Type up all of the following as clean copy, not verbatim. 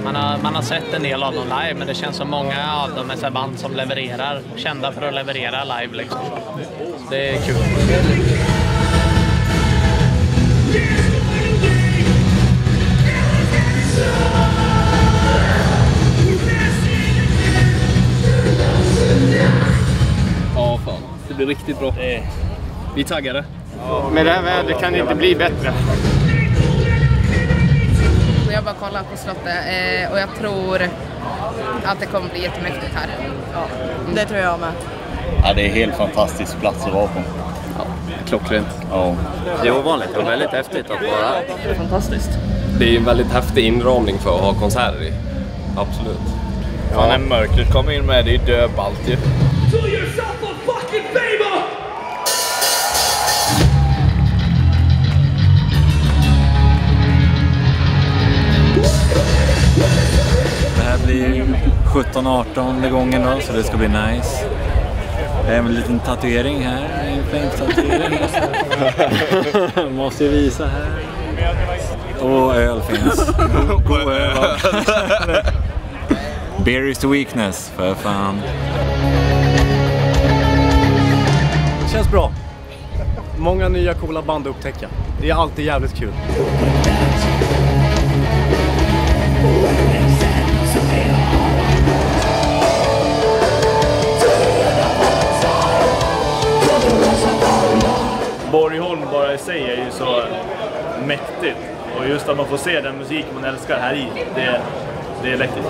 Man har sett en del av dem live, men det känns som många av dem är så band som levererar, kända för att leverera live liksom. Det är kul. Ja, fan. Det blir riktigt bra. Vi är taggade. Med det här vädret kan det inte bli bättre. Jag bara kollar på slottet och jag tror att det kommer bli jättemäktigt här. Ja, det tror jag med. Ja, det är helt fantastisk plats att vara på. Ja, klockrent. Ja. Det är ovanligt och väldigt häftigt att vara här. Det är fantastiskt. Det är en väldigt häftig inramning för att ha konserter i. Absolut. Ja, när mörkret kommer in med det är döballt ju. Det här blir 17-18 gången då, så det ska bli nice. Det är en liten tatuering här, en Flames-tatuering. Måste jag visa här. Och öl finns. God öl. Beer is the weakness, för fan. Det känns bra. Många nya coola band att upptäcka. Det är alltid jävligt kul. Borgholm bara i sig är ju så mäktigt. Och just att man får se den musik man älskar här i, det är läckert.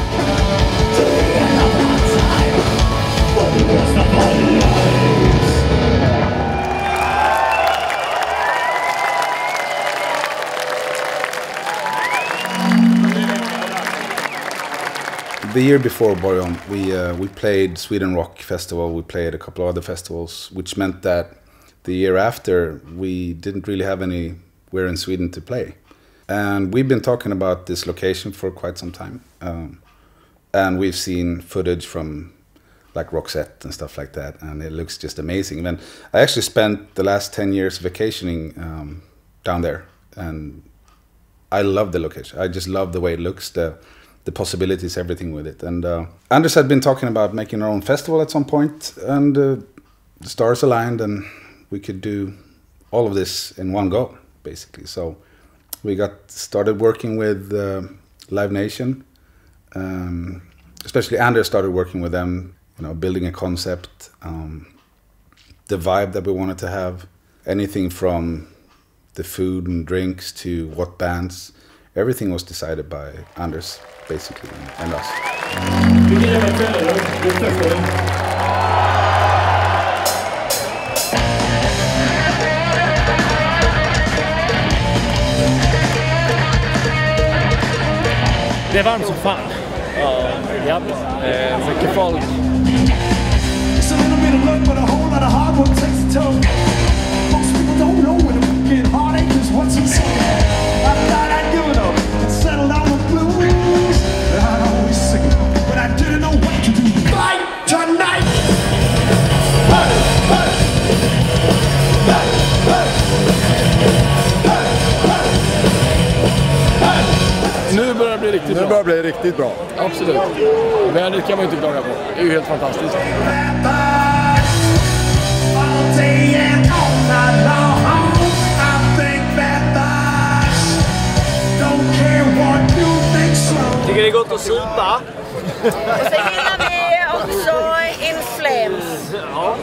The year before Borgholm, we played Sweden Rock Festival, we played a couple of other festivals, which meant that the year after we didn't really have anywhere in Sweden to play. And we've been talking about this location for quite some time. And we've seen footage from like Roxette and stuff like that, and it looks just amazing. And I actually spent the last 10 years vacationing down there, and I love the location. I just love the way it looks, the possibilities, everything with it. And Anders had been talking about making our own festival at some point, and the stars aligned, and we could do all of this in one go, basically. So we got started working with Live Nation. Especially Anders started working with them, you know, building a concept, the vibe that we wanted to have, anything from the food and drinks to what bands. Everything was decided by Anders, basically, and us. Det är varmt som fan. Ja, mycket folk. Nu börjar det bli riktigt bra. Nu börjar det bli riktigt bra. Absolut. Vädret kan man inte klaga på. Det är ju helt fantastiskt. Tycker det är gott att supa. Och så gillar vi också In Flames. Ja.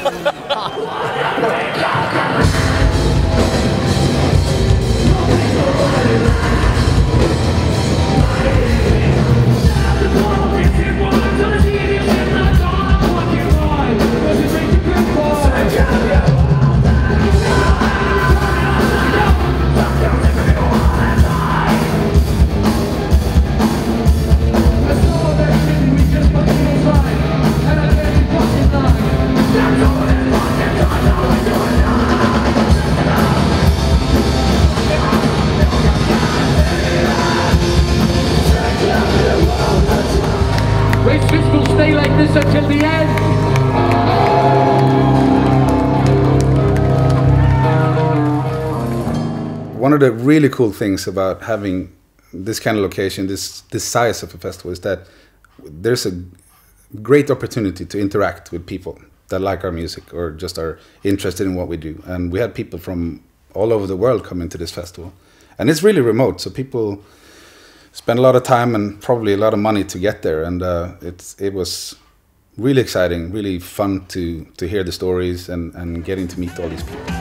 Will stay like this until the end. One of the really cool things about having this kind of location, this size of a festival, is that there's a great opportunity to interact with people that like our music or just are interested in what we do. And we had people from all over the world come into this festival. And it's really remote, so people spend a lot of time and probably a lot of money to get there. And it was really exciting, really fun to hear the stories and getting to meet all these people.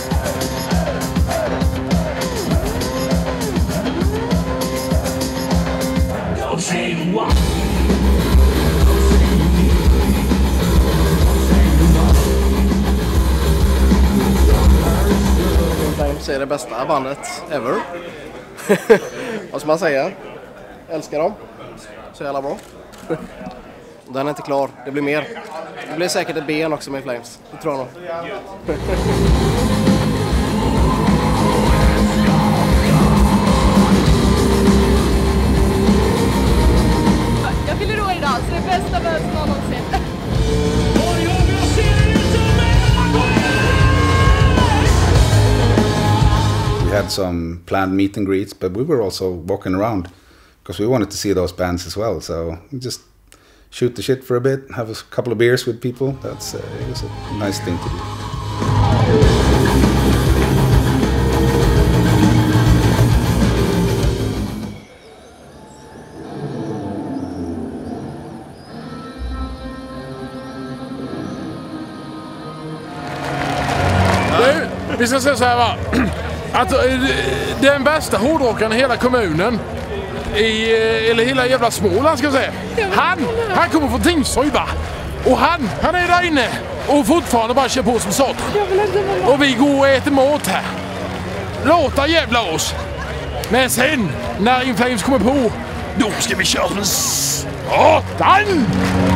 Flames är det bästa bandet ever. Vad ska man säga? Älskar dem. Så jävla bra. Den är inte klar. Det blir mer. Det blir säkert ett ben också med Flames. Det tror jag nog. Jag fyller år idag, så det är bästa mötet någonsin. We had some planned meet and greets, but we were also walking around because we wanted to see those bands as well. So we just shoot the shit for a bit, have a couple of beers with people. It was a nice thing to do. Vi ska säga så här, va? Att den bästa hårdrockaren i hela kommunen, eller hela jävla Småland ska jag säga, han kommer från Tingsryd, va? Och han är där inne och fortfarande bara kör på som satan. Och vi går och äter mat här. Låta jävla oss. Men sen, när In Flames kommer på, då ska vi köra som satan!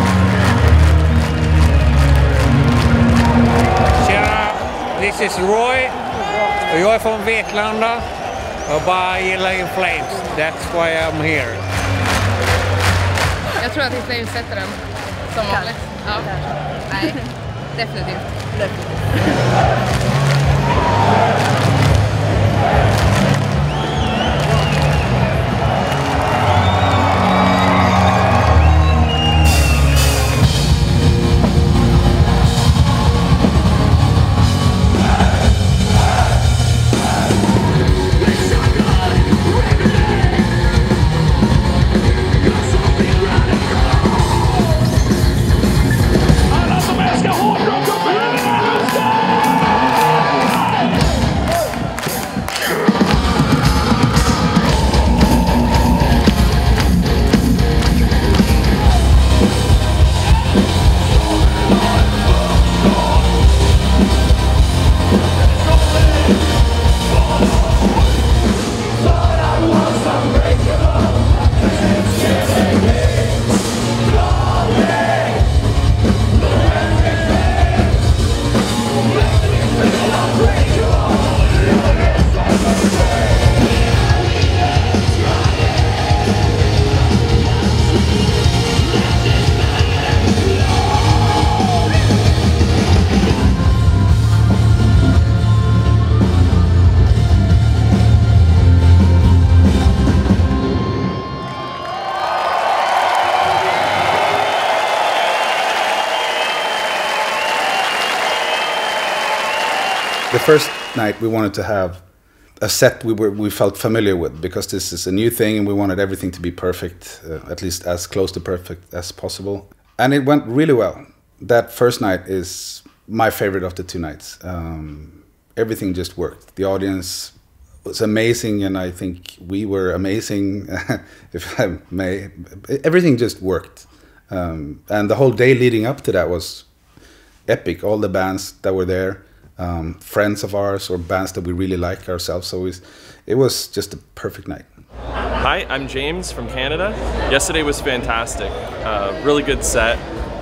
This is Roy. Jag är från Vetlanda och bara gillar In Flames. That's why I'm here. Jag tror att In Flames sätter den som vanligt. Ja. Nej, definitivt. The first night we wanted to have a set we felt familiar with, because this is a new thing and we wanted everything to be perfect, at least as close to perfect as possible. And it went really well. That first night is my favorite of the two nights. Everything just worked. The audience was amazing, and I think we were amazing, if I may. Everything just worked. And the whole day leading up to that was epic. All the bands that were there, friends of ours or bands that we really like ourselves. So it was just a perfect night. Hi, I'm James from Canada. Yesterday was fantastic. Really good set.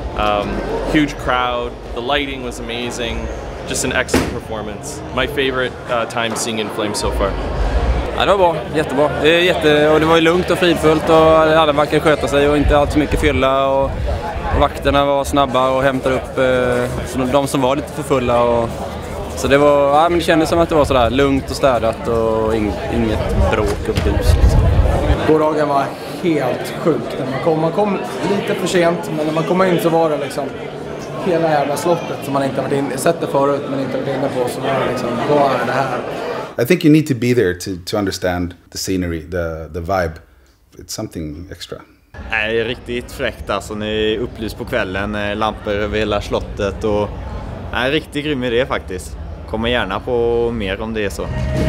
Huge crowd. The lighting was amazing. Just an excellent performance. My favorite time seeing In Flames so far. Ja, det var bra, jättebra. Och det var ju lugnt och fridfullt och alla verkar sköta sig och inte allt så mycket fylla, och vakterna var snabba och hämtade upp de som var lite för fulla, och Så det var, ja, men det kändes som att det var sådär lugnt och städat och inget bråk och bus liksom. Gårdagen var helt sjukt. Man kom lite för sent, men när man kom in så var det liksom hela jävla slottet som man inte varit sett det förut men inte varit inne på, så var det liksom, vad är det här? I think you need to be there to understand the scenery, the vibe. It's something extra. Nej, riktigt fräckt alltså. Ni är upplyst på kvällen, lampor över hela slottet och nej, riktigt grym idé faktiskt. Kommer gärna på mer om det är så.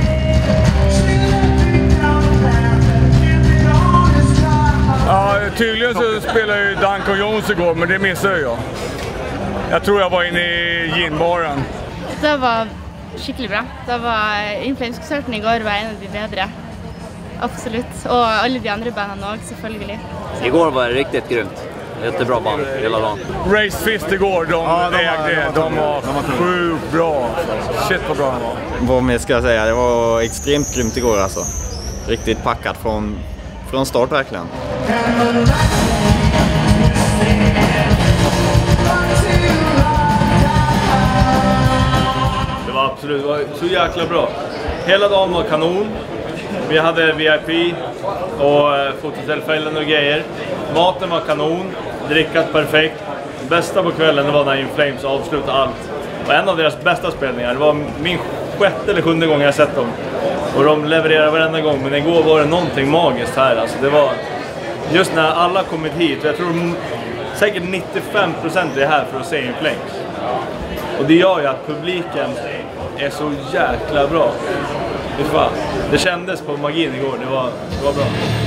Ja, tydligen så spelade ju Duncan Jones igår, men det missade jag. Jag tror jag var inne i ginbaren. Det var skikkelig bra. Det var In Flames-konserten igår var en av de bedre. Absolut. Och alla de andra banden också, selvfølgelig. Igår var det riktigt grymt. Jättebra band hela dagen. Race Fist igår, de var sjukt bra. Shit vad bra de var. Vad mer ska jag säga? Det var extremt grymt igår alltså. Riktigt packat från start verkligen. Det var absolut så jäkla bra. Hela dagen var kanon. Vi hade VIP och fototillfällen och grejer. Maten var kanon, drickat perfekt. Det bästa på kvällen var när In Flames avslutade allt. Och en av deras bästa spelningar, det var min 6:e eller 7:e gång jag sett dem. Och de levererar varenda gång, men igår var det någonting magiskt här. Alltså det var just när alla kommit hit, jag tror säkert 95% är här för att se In Flames. Och det gör ju att publiken är så jäkla bra. Det kändes på magin igår, det var bra.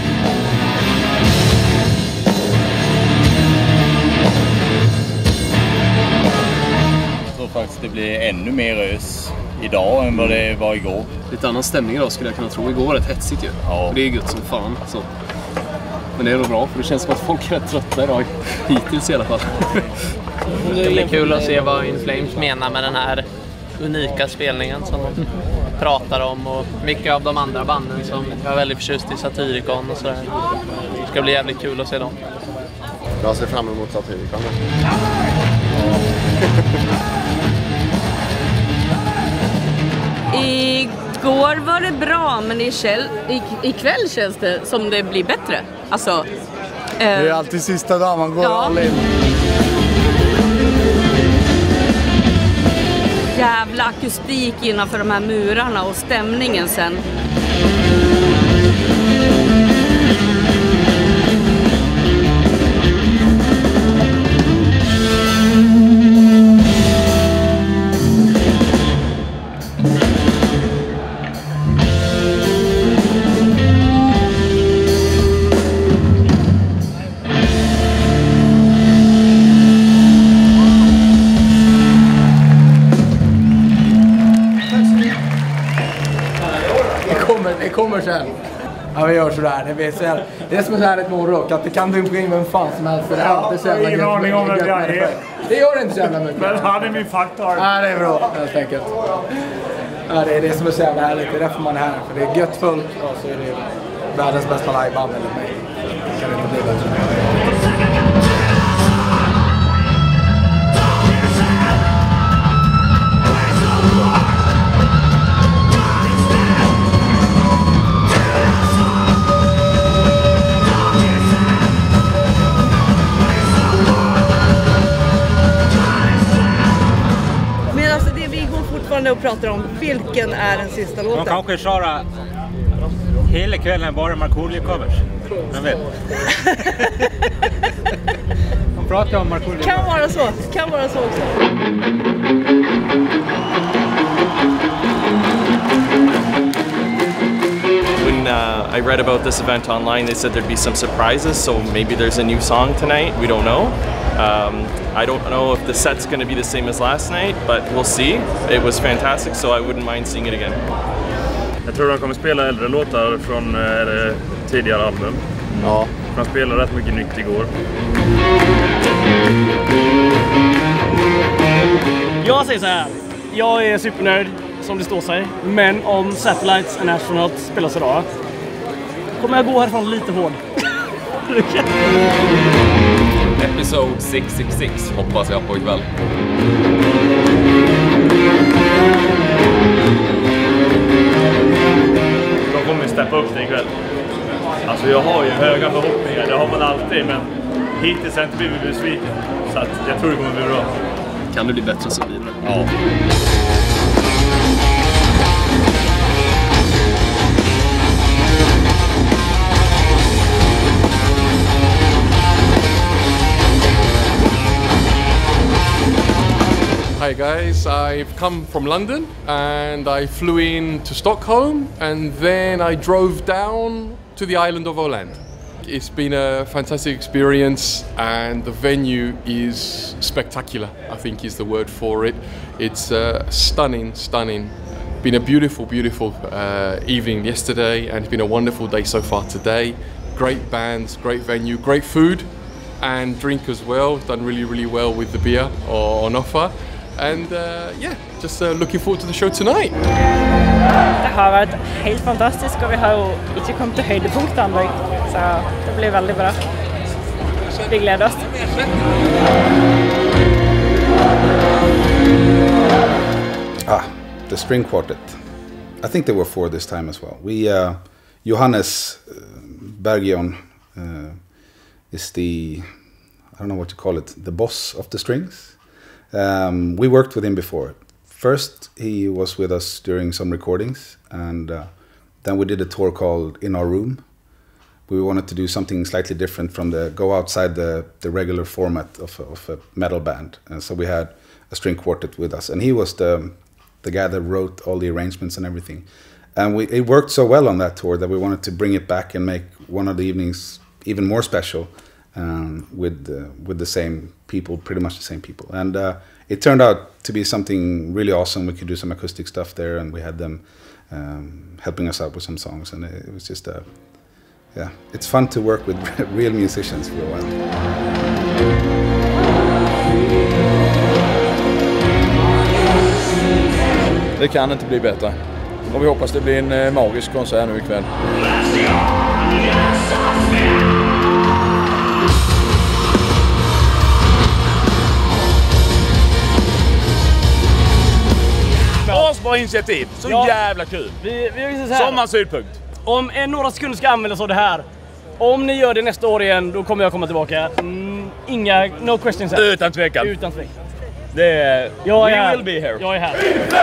Jag tror faktiskt det blir ännu mer ös idag än vad det var igår. Lite annan stämning idag skulle jag kunna tro. Igår var det hetsigt ju. Ja. Och det är gött som fan. Så. Men det är nog bra, för det känns som att folk är rätt trötta idag. Hittills i alla fall. Det blir kul att se vad In Flames menar med den här unika spelningen som de pratar om. Och mycket av de andra banden som jag är väldigt förtjust i, Satyricon och sådär. Det ska bli jävligt kul att se dem. Jag ser fram emot Satyricon. Igår var det bra, men ikväll känns det som det blir bättre. Alltså, det är alltid sista dagen man går all in. Jävla akustik innanför de här murarna och stämningen sen. Det kommer sen. Ja, vi gör sådär. Det är som en härligt morgonrock. Att det kan dumpa in vem fan som helst. Det är inte så jävla ingen aning om vem jag är. Det gör det inte så jävla mycket. Men han är min faktor. Ja, det är bra helt enkelt. Ja, det är det som är så jävla härligt. Det är därför man är här. För det är gött fullt. Och så är det världens bästa liveband enligt mig. Det kan inte bli bättre. Och pratar om vilken är den sista låten. De kanske köra hela kvällen bara Markoolio-covers. Jag vet. De pratar om Markoolio. Kan vara så också. When I read about this event online, they said there'd be some surprises, so maybe there's a new song tonight. We don't know. I don't know if the set's going to be the same as last night, but we'll see. It was fantastic, so I wouldn't mind seeing it again. Jag tror de kommer spela äldre låtar från tidigare album. Ja. De spelade rätt mycket nytt igår. Jag säger så här. Jag är supernörd, som det står sig. Men om Satellites and Astronauts spelas idag kommer jag gå härifrån lite hård. Episode 666 hoppas jag på ikväll. De kommer steppa upp det ikväll. Alltså jag har ju höga förhoppningar, det har man alltid, men hittills har jag inte blivit besviken. Så att jag tror det kommer bli bra. Kan det bli bättre så blir det. Ja. Hi guys, I've come from London and I flew in to Stockholm and then I drove down to the island of Åland. It's been a fantastic experience and the venue is spectacular, I think is the word for it. It's stunning. Been a beautiful evening yesterday and it's been a wonderful day so far today. Great bands, great venue, great food and drink as well. Done really well with the beer on offer. And just looking forward to the show tonight. Det har varit helt fantastiskt och vi har ju inte kommit till höjdpunkten ännu. Så det blir väldigt bra. Vi gläder oss. The string quartet. I think there were 4 this time as well. We Johannes Bergion is the, I don't know what to call it, the boss of the strings. We worked with him before. First, he was with us during some recordings, and then we did a tour called In Our Room. We wanted to do something slightly different from go outside the regular format of a metal band. And so we had a string quartet with us, and he was the guy that wrote all the arrangements and everything. And it worked so well on that tour that we wanted to bring it back and make one of the evenings even more special. With the same people, pretty much the same people, and it turned out to be something really awesome. We could do some acoustic stuff there, and we had them helping us out with some songs, and it was just it's fun to work with real musicians for a while. Det kan inte bli bättre, och vi hoppas det blir en magisk konsert nu ikväll. Bra initiativ, så jävla kul. Sommarsynpunkt. Om några sekunder ska användas av det här. Om ni gör det nästa år igen, då kommer jag komma tillbaka. No questions här. Utan tvekan. Det är... We will be here. Jag är här.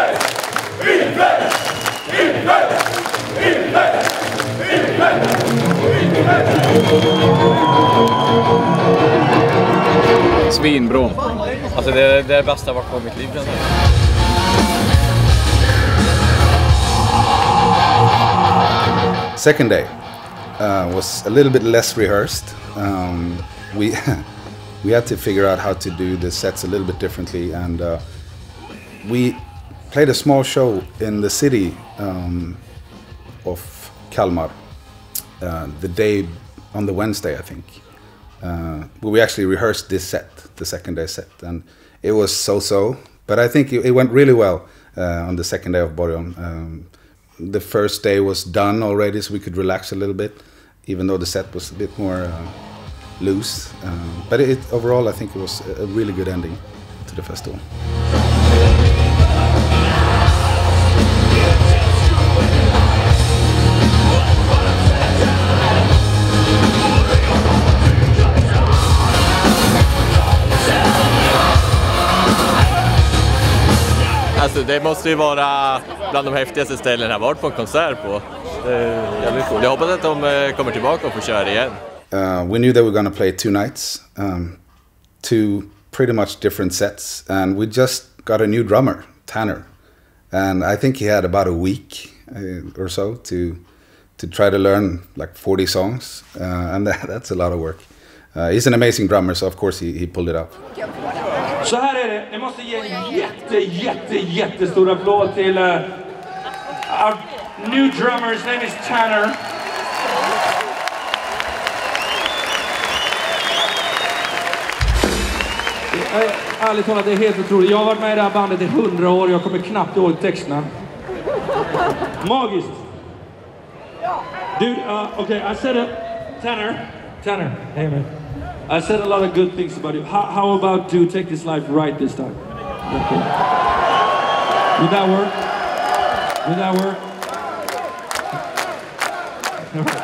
Svinbra. Alltså det är det bästa jag varit på mitt liv. Second day was a little bit less rehearsed. We had to figure out how to do the sets a little bit differently, and we played a small show in the city of Kalmar the day on the Wednesday, I think. We actually rehearsed this set, the second day set, and it was so, but I think it went really well on the second day of Borgholm. The first day was done already, so we could relax a little bit, even though the set was a bit more loose. But overall, I think it was a really good ending to the festival. Alltså det måste ju vara bland de häftigaste ställen jag varit på en konsert på. Det är jävligt coolt. Jag hoppas att de kommer tillbaka och får köra igen. We knew that we were going to play 2 nights, 2 pretty much different sets, and we just got a new drummer, Tanner, and I think he had about a week or so to try to learn like 40 songs, and that's a lot of work. He's an amazing drummer, so of course he pulled it up. Så här är det, jag måste ge en jättestor applåd till our new drummer, his name is Tanner. Ärligt talat, det är helt otroligt. Jag har varit med i det här bandet i 100 år, jag kommer knappt ihåg texterna. Magiskt! Dude, okay, I said it. Tanner, hey man. I said a lot of good things about you. How about to take this life right this time? Okay. Did that work? Did that work? All right.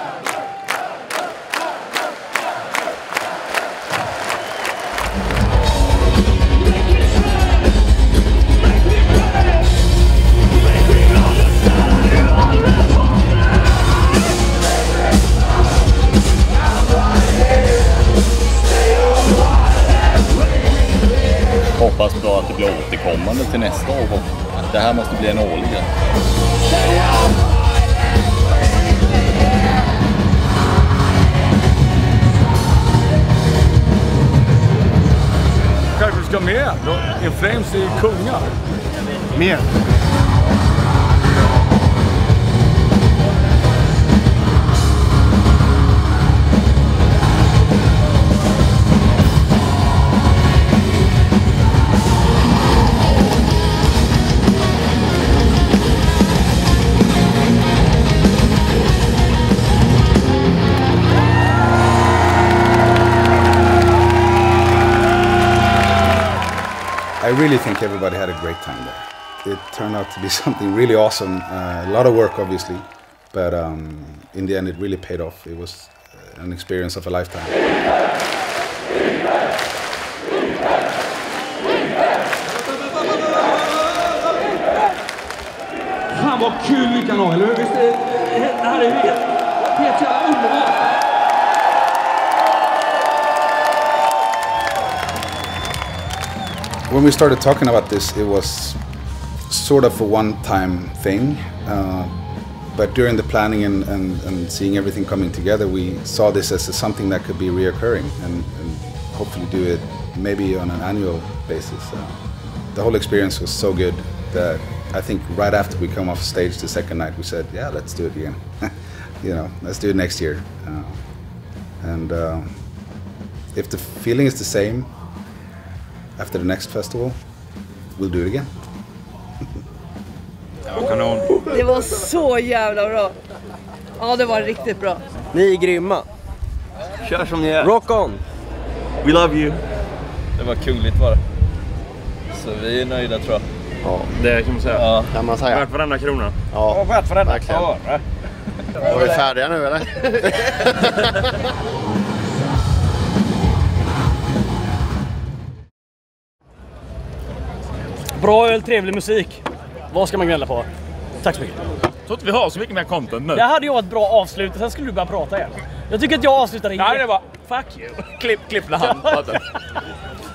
Hoppas då att det blir återkommande till nästa år. Det här måste bli en årlig grej. Kanske vi ska med. In Flames är kungar. Mer. I really think everybody had a great time there. It turned out to be something really awesome. A lot of work, obviously, but in the end, it really paid off. It was an experience of a lifetime. Fan vad kul vi kan ha, eller hur? Visst, det här är helt jävla underbart. When we started talking about this, it was sort of a one-time thing, but during the planning and seeing everything coming together, we saw this as something that could be reoccurring and hopefully do it maybe on an annual basis. The whole experience was so good that I think right after we come off stage the second night, we said, yeah, let's do it again. Let's do it next year. If the feeling is the same after the next festival, we'll do it again. Ja, kanon. Det var så jävla bra. Ja, det var riktigt bra. Ni är grymma. Kör som ni är. Rock on. We love you. Det var kungligt bara. Så vi är nöjda tror jag. Ja, det kan man säga. Ja. Kan man säga. Värt varenda krona. Ja, värt varenda verkligen. öre. Var vi färdiga nu eller? Bra öl, trevlig musik. Vad ska man gnälla på? Tack så mycket. Jag tror inte vi har så mycket mer content nu. Det hade ju ett bra avslut, sen skulle du börja prata igen. Jag tycker att jag avslutar igen. Nej, det var fuck you. klipp när han pratar.